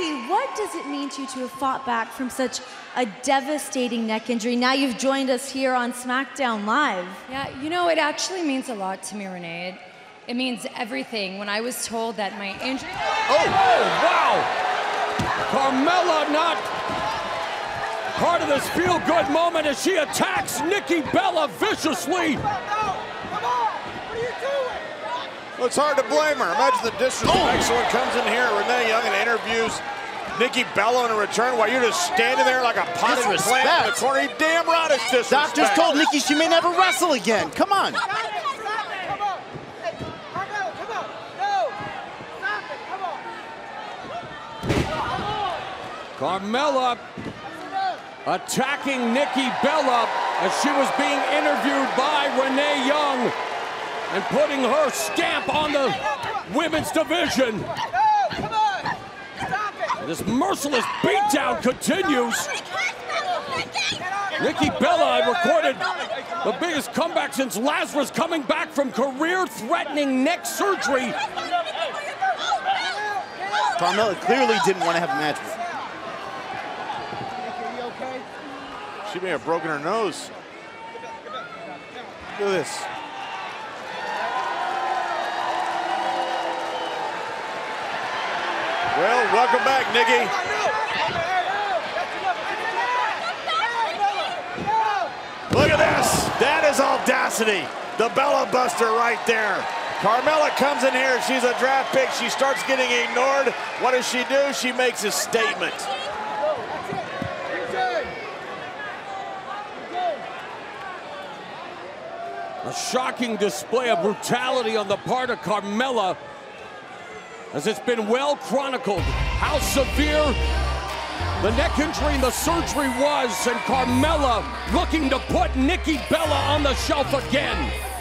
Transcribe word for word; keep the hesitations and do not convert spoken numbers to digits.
Nikki, what does it mean to you to have fought back from such a devastating neck injury? Now you've joined us here on SmackDown Live. Yeah, you know, it actually means a lot to me, Renee. It, it means everything. When I was told that my injury... Oh, oh wow! Carmella not part of this feel-good moment as she attacks Nikki Bella viciously. Well, it's hard to blame her. Imagine the disrespect oh. someone comes in here, Renee Young, and interviews Nikki Bella in return while you're just standing there like a potted plant in the corner. You damn right it's disrespect. Doctors told Nikki she may never wrestle again. Come on. Carmella attacking Nikki Bella as she was being interviewed by Renee Young and putting her stamp on the women's division. This merciless beatdown continues. Nikki Bella recorded the biggest comeback since Lazarus coming back from career-threatening neck surgery. Carmella clearly didn't want to have a match with her. She may have broken her nose. Look at this. Well, welcome back, Nikki. Look at this. That is audacity. The Bella Buster right there. Carmella comes in here. She's a draft pick. She starts getting ignored. What does she do? She makes a statement. A shocking display of brutality on the part of Carmella, as it's been well chronicled how severe the neck injury and the surgery was, and Carmella looking to put Nikki Bella on the shelf again.